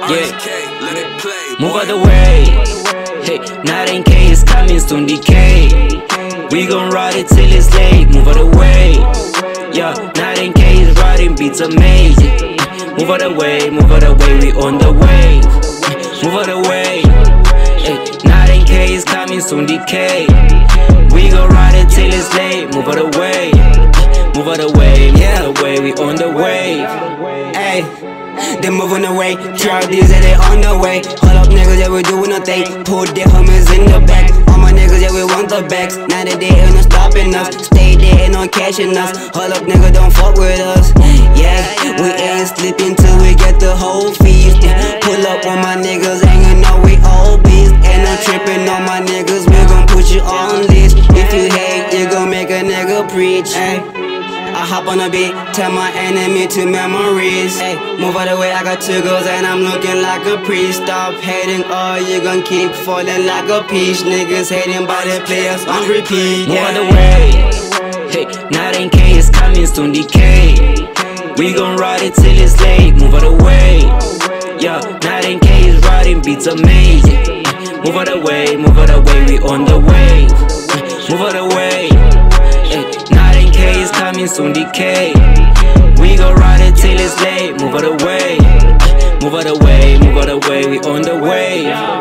Move out the way. Hey, 19K is coming, soon decay. We gon' ride it till it's late. Move out the way. Yeah, 19K is riding, beats amazing. Move out the way, we on the way. Move out the way. Hey, 19K is coming, soon decay. We gon' ride it till it's late. Move out the way. Move out the way, we on the way. Hey, they moving away. TRDs that they on the way. Hold up, niggas, yeah, we doing a thing. Pull their hummus in the back. All my niggas, yeah, we want the backs. Now that they ain't no stopping us. Stay there, ain't no catching us. Hold up, nigga, don't fuck with us. Yeah, we ain't sleeping till we get the whole feast. Pull up on my niggas, hanging out, we all beast. And I'm tripping on my niggas, we gon' put you on list. If you hate, you gon' make a nigga preach. I hop on a beat, tell my enemy to memories. Ay, move out the way, I got 2 girls and I'm looking like a priest. Stop hating, or you gon' keep falling like a peach. Niggas hating by the players on repeat. Move out the way. Hey, 19K is coming, soon decay. We gon' ride it till it's late. Move out the way. Yeah, 19K is riding, beats amazing. Move out the way, we on the way. Move out the way. Hey, 19K is coming, soon decay. We gon' ride it till it's late. Move out the way. Move out the way, we on the way.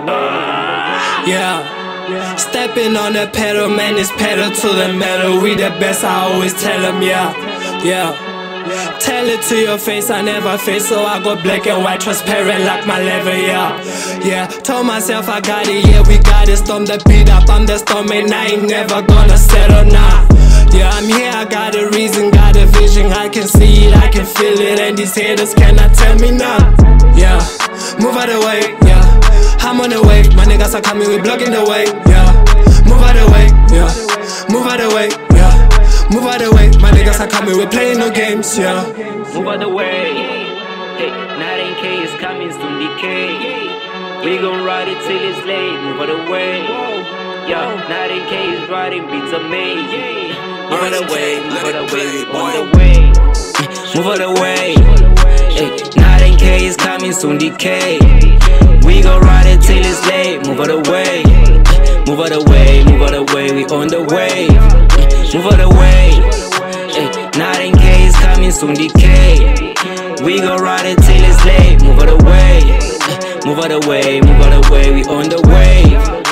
Yeah, stepping on the pedal, man, it's pedal to the metal. We the best, I always tell them, yeah. Tell it to your face, I never face, so I go black and white, transparent like my level, yeah. Told myself I got it, yeah, we got it. Storm the beat up, I'm the storm, and I ain't never gonna settle, nah. Yeah, I'm here, I got a reason, got a vision, I can see it, I can feel it, and these haters cannot tell me nothing. Yeah, move out the way, yeah. I'm on the way, my niggas are coming, we blocking the way, yeah. Move out the way, yeah. Move out the way, yeah. Move out the way, my niggas are coming, we playing no games, yeah. Move out the way. Hey, 19K is coming, soon decay. We gon' ride it till it's late. Move out the way. Yeah, 19K is riding, beats amazing. Move out the way, we on the way. Move out the way. Hey, 19K is coming, soon decay. We gon' ride it till it's late. Move out the way. Move out the way, we on the way. Move out the way. Hey, 19K is coming, soon decay. We gon' ride it till it's late. Move out the way. Move out the way, we on the way.